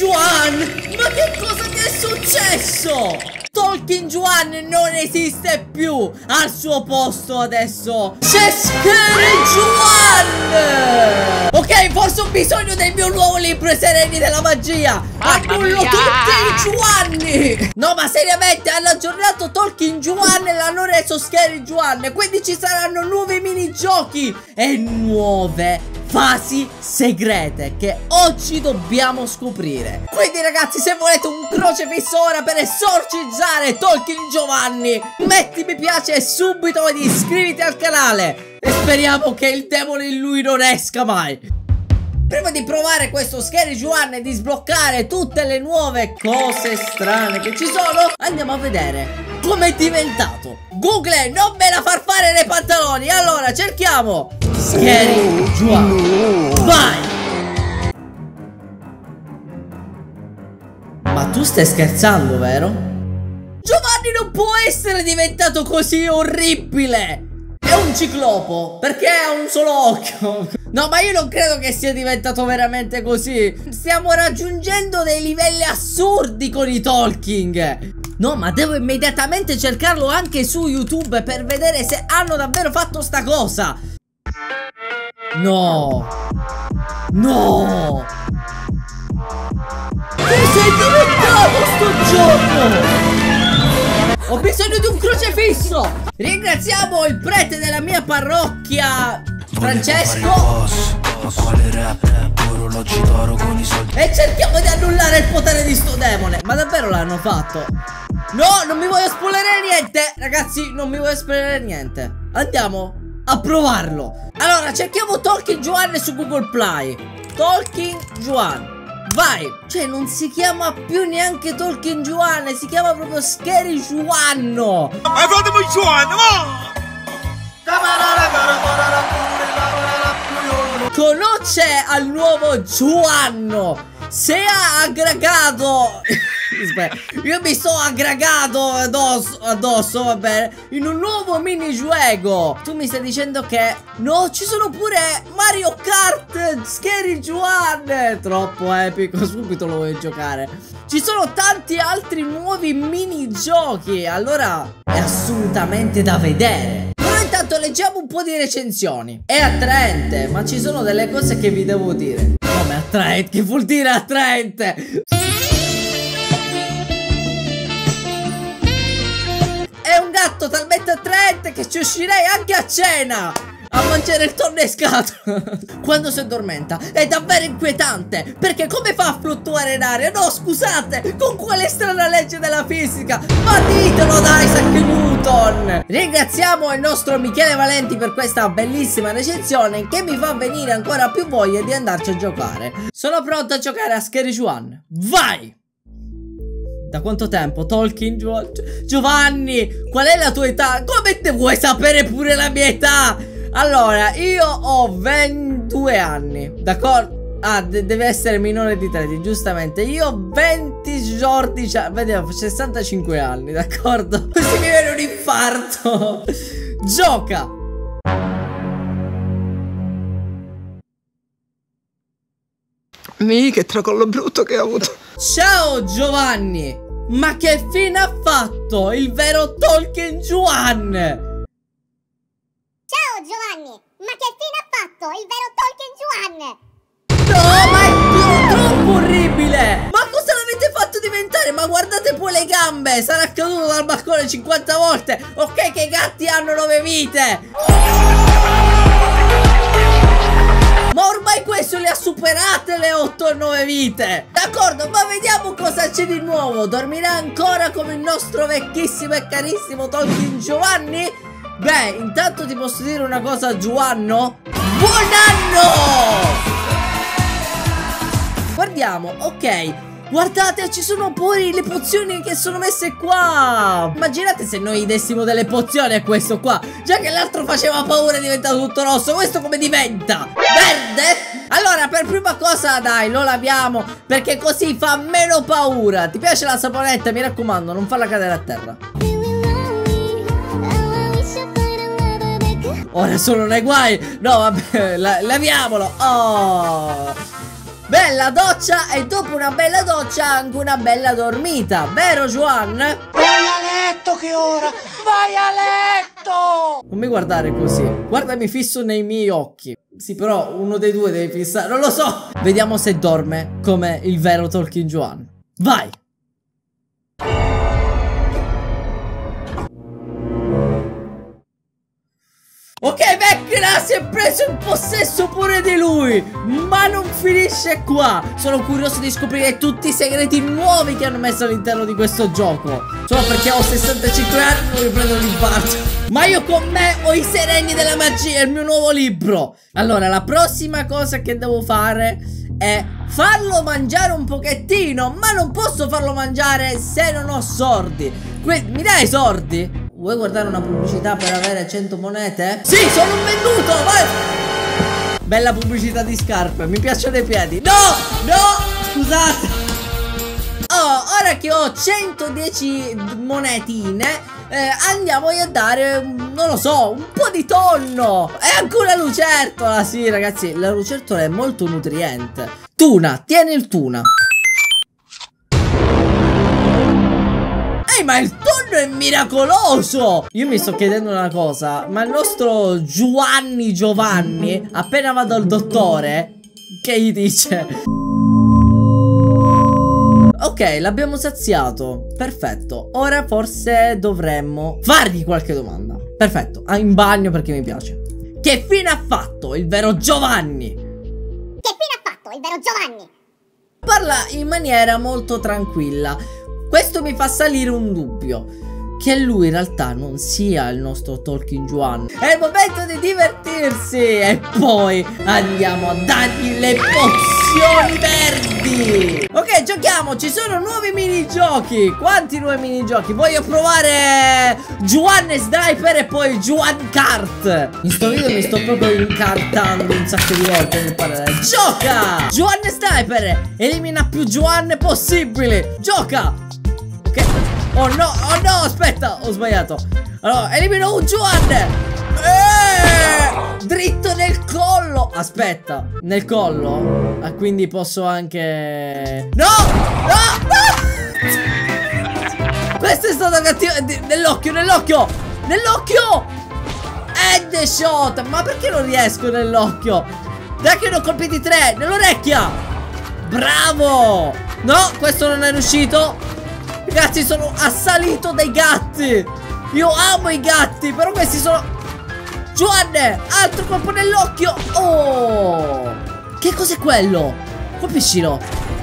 Juan! Ma che cosa ti è successo? Talking Juan non esiste più. Al suo posto adesso c'è Scary Juan. Ok, forse ho bisogno del mio nuovo libro I Sereni della Magia. Annullo tutti i Juanni. No, ma seriamente hanno aggiornato Talking Juan e l'hanno reso Scary Juan. Quindi ci saranno nuovi minigiochi e nuove fasi segrete che oggi dobbiamo scoprire. Quindi ragazzi, se volete un crocefisso ora per esorcizzare Talking Giovanni, metti mi piace subito ed iscriviti al canale. E speriamo che il demone in lui non esca mai. Prima di provare questo Scary Juan e di sbloccare tutte le nuove cose strane che ci sono, andiamo a vedere come è diventato. Google, non me la far fare nei pantaloni. Allora cerchiamo Scary Juan. Vai. Ma tu stai scherzando, vero? Giovanni non può essere diventato così orribile. È un ciclopo perché ha un solo occhio. No, ma io non credo che sia diventato veramente così. Stiamo raggiungendo dei livelli assurdi con i Talking. No, ma devo immediatamente cercarlo anche su YouTube per vedere se hanno davvero fatto sta cosa. No. No. Cosa è diventato sto gioco? Ho bisogno di un crocefisso. Ringraziamo il prete della mia parrocchia, Francesco. E cerchiamo di annullare il potere di sto demone. Ma davvero l'hanno fatto? No, non mi voglio spoilerare niente. Ragazzi, non mi voglio spoilerare niente. Andiamo a provarlo. Allora, cerchiamo Talking Juan su Google Play. Talking Juan. Vai. Cioè, non si chiama più neanche Talking Juan, si chiama proprio Scary Juan. Hai fatto il Juan, Conosce al nuovo Juan. Se ha aggregato io mi sto aggregato addosso, va bene, in un nuovo minigioco. Tu mi stai dicendo che no, ci sono pure Mario Kart Scary Juan. Troppo epico, subito lo voglio giocare. Ci sono tanti altri nuovi minigiochi. Allora è assolutamente da vedere. Però intanto leggiamo un po' di recensioni. È attraente, ma ci sono delle cose che vi devo dire. Come attraente? Che vuol dire attraente? È un gatto talmente attraente che ci uscirei anche a cena a mangiare il tonno in scatola. Quando si addormenta è davvero inquietante, perché come fa a fluttuare in aria? No, scusate, con quale strana legge della fisica? Ma ditelo da Isaac Newton. Ringraziamo il nostro Michele Valenti per questa bellissima recensione che mi fa venire ancora più voglia di andarci a giocare. Sono pronto a giocare a Scary Juan. Vai! Da quanto tempo? Talking Giovanni, qual è la tua età? Come te vuoi sapere pure la mia età? Allora, io ho 22 anni, d'accordo? Ah, deve essere minore di 13, giustamente. Io ho 20 giorni, vediamo, 65 anni, d'accordo? Così mi viene un infarto. Gioca. Che tracollo brutto che ho avuto. Ciao Giovanni. Ma che fine ha fatto il vero Talking Juan? Ciao Giovanni, ma che fine ha fatto il vero Talking Juan? No, ma è troppo orribile. Ma cosa l'avete fatto diventare? Ma guardate poi le gambe. Sarà caduto dal balcone 50 volte. Ok che i gatti hanno 9 vite, ma ormai questo le ha superate le 8 e 9 vite. D'accordo, ma vediamo cosa c'è di nuovo. Dormirà ancora come il nostro vecchissimo e carissimo Talking Giovanni? Beh, intanto ti posso dire una cosa, Giovanno. Buon anno! Guardiamo, ok. Guardate, ci sono pure le pozioni che sono messe qua. Immaginate se noi dessimo delle pozioni a questo qua. Già che l'altro faceva paura e è diventato tutto rosso, questo come diventa? Verde? Allora, per prima cosa, dai, lo laviamo, perché così fa meno paura. Ti piace la saponetta? Mi raccomando, non farla cadere a terra. Ora sono nei guai. No, vabbè, laviamolo. Oh. bella doccia e dopo una bella doccia anche una bella dormita, vero Juan? Vai a letto che ora! Vai a letto! Non mi guardare così, guardami fisso nei miei occhi. Sì, però uno dei due devi fissare, non lo so. Vediamo se dorme come il vero Talking Juan. Vai! Ok, Vecna si è preso in possesso pure di lui, ma non finisce qua. Sono curioso di scoprire tutti i segreti nuovi che hanno messo all'interno di questo gioco. Solo perché ho 65 anni non mi prendo l'infarto. Ma io con me ho i sereni della magia, il mio nuovo libro. Allora, la prossima cosa che devo fare è farlo mangiare un pochettino, ma non posso farlo mangiare se non ho soldi. Mi dai i soldi? Vuoi guardare una pubblicità per avere 100 monete? Sì, sono un venduto, vai! Bella pubblicità di scarpe, mi piacciono i piedi. No, no, scusate. Oh, ora che ho 110 monetine, andiamo a dare, non lo so, un po' di tonno. E anche una lucertola, sì ragazzi, la lucertola è molto nutriente. Tuna, tieni il tuna. Ma il tonno è miracoloso! Io mi sto chiedendo una cosa, ma il nostro Giovanni, appena va dal dottore, che gli dice? Ok, l'abbiamo saziato. Perfetto. Ora forse dovremmo fargli qualche domanda. Perfetto, in bagno perché mi piace. Che fine ha fatto il vero Giovanni? Che fine ha fatto il vero Giovanni? Parla in maniera molto tranquilla. Questo mi fa salire un dubbio, che lui in realtà non sia il nostro Talking Juan. È il momento di divertirsi e poi andiamo a dargli le pozioni verdi. Ok, giochiamo, ci sono nuovi minigiochi. Quanti nuovi minigiochi? Voglio provare Juan Sniper e poi Juan Kart. In sto video mi sto proprio incartando un sacco di volte nel parlare. Gioca! Juan Sniper, elimina più Juan possibili. Gioca! Oh no, aspetta, ho sbagliato. Allora, elimino un Juan. Dritto nel collo. Aspetta, nel collo? Ah, quindi posso anche... No, no, no. Questa è stata cattiva. Nell'occhio, nell'occhio. Nell'occhio. Headshot. Ma perché non riesco nell'occhio? Dai che ne ho colpiti 3. Nell'orecchia. Bravo. No, questo non è riuscito. Ragazzi, sono assalito dai gatti. Io amo i gatti, però questi sono... Juan, altro colpo nell'occhio. Oh, che cos'è quello? Colpiscilo.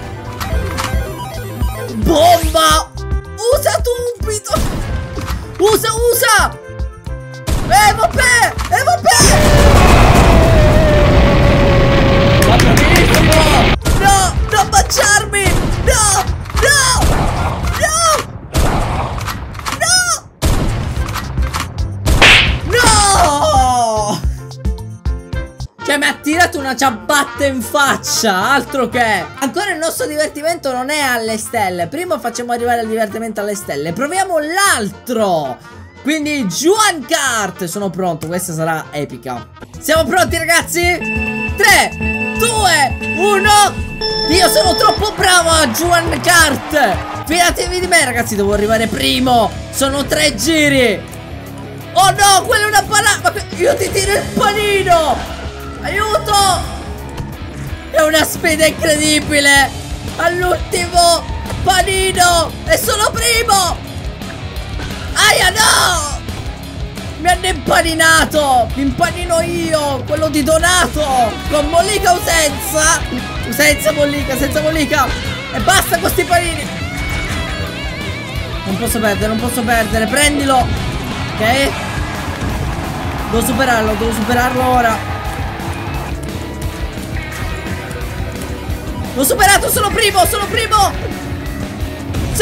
Bomba. Usa subito. Usa. Vabbè. Va benissimo. No, non baciarmi. No. Cioè mi ha tirato una ciabatta in faccia, altro che. Ancora il nostro divertimento non è alle stelle. Prima facciamo arrivare il divertimento alle stelle. Proviamo l'altro. Quindi Juan Kart. Sono pronto, questa sarà epica. Siamo pronti ragazzi? 3, 2, 1. Io sono troppo bravo a Juan Kart. Fidatevi di me ragazzi, devo arrivare primo. Sono 3 giri. Oh no, quella è una banana. Io ti tiro il panino. Aiuto! È una sfida incredibile! All'ultimo panino! E sono primo! Aia no! Mi hanno impaninato! Mi impanino io! Quello di Donato! Con mollica o senza? Senza mollica! E basta con sti panini! Non posso perdere! Prendilo! Ok? Devo superarlo ora! L'ho superato, sono primo! Sì!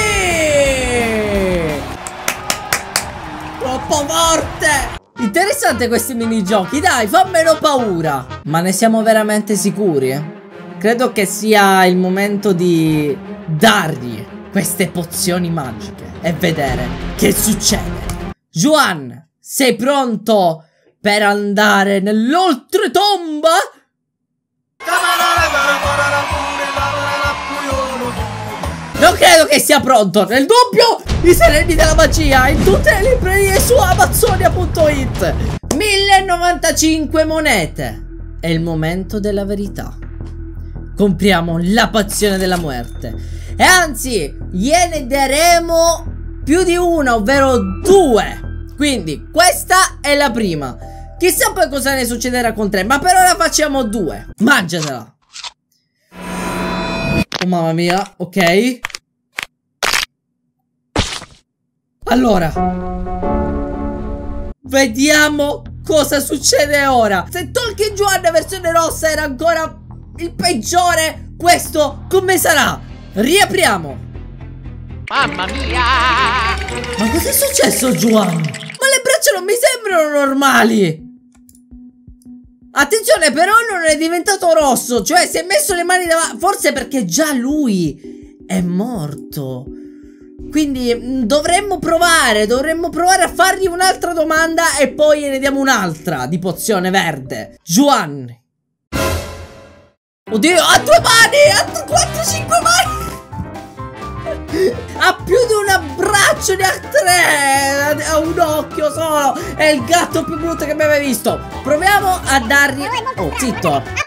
Troppo forte! Interessante questi minigiochi, dai, fa meno paura. Ma ne siamo veramente sicuri? Credo che sia il momento di dargli queste pozioni magiche e vedere che succede. Juan, sei pronto per andare nell'oltretomba? Non credo che sia pronto. Nel dubbio, i sereni della magia in tutte le librerie su Amazonia.it. 1095 monete. È il momento della verità. Compriamo la pozione della muerte. E anzi, gliene daremo più di una, ovvero 2. Quindi questa è la prima. Chissà poi cosa ne succederà con 3. Ma per ora facciamo 2. Mangiatela. Oh mamma mia, ok. Allora, vediamo cosa succede ora. Se Talking Juan versione rossa era ancora il peggiore, questo come sarà? Riapriamo. Mamma mia! Ma cos'è successo, Juan? Ma le braccia non mi sembrano normali. Attenzione, però non è diventato rosso. Cioè si è messo le mani davanti. Forse perché già lui è morto. Quindi dovremmo provare a fargli un'altra domanda e poi ne diamo un'altra di pozione verde. Juan. Oddio, ha 2 mani, ha 4-5 mani. Ha più di un abbraccio, ne ha 3. Ha un occhio solo. È il gatto più brutto che abbia mai visto. Proviamo a dargli... Oh, zitto.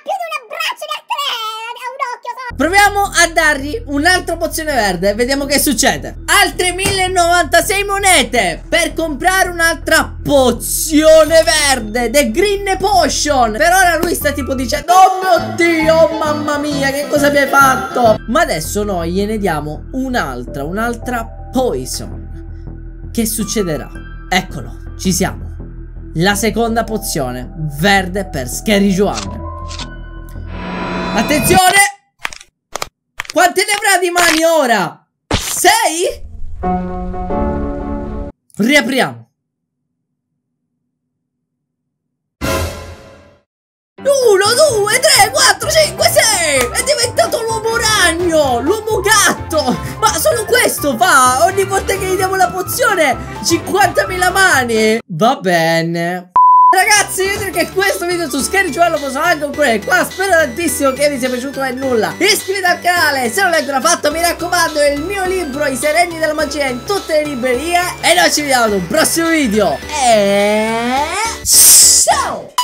Proviamo a dargli un'altra pozione verde. Vediamo che succede. Altre 1096 monete per comprare un'altra pozione verde, The Green Potion. Per ora lui sta tipo dicendo: oh mio Dio, oh mamma mia, che cosa mi hai fatto? Ma adesso noi gliene diamo un'altra Poison. Che succederà? Eccolo, ci siamo. La seconda pozione verde per Scary Juan. Attenzione! Quante ne avrà di mani ora? 6? Riapriamo. 1, 2, 3, 4, 5, 6. È diventato l'uomo ragno, l'uomo gatto. Ma solo questo fa. Ogni volta che gli diamo la pozione 50.000 mani. Va bene. Ragazzi, vedete che questo video su Scary Juan lo posso anche concludere qua. Spero tantissimo che vi sia piaciuto e nulla. Iscrivetevi al canale se non l'avete ancora fatto. Mi raccomando, il mio libro I Sereni della Magia in tutte le librerie. E noi ci vediamo ad un prossimo video. E ciao!